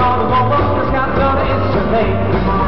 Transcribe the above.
all the moments got done, it's your name.